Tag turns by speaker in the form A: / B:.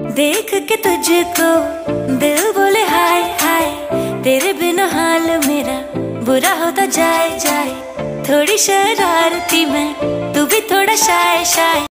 A: देख के तुझको दिल बोले हाय हाय, तेरे बिना हाल मेरा बुरा होता जाए जाए। थोड़ी शरारती मैं, तू भी थोड़ा शाय शाय।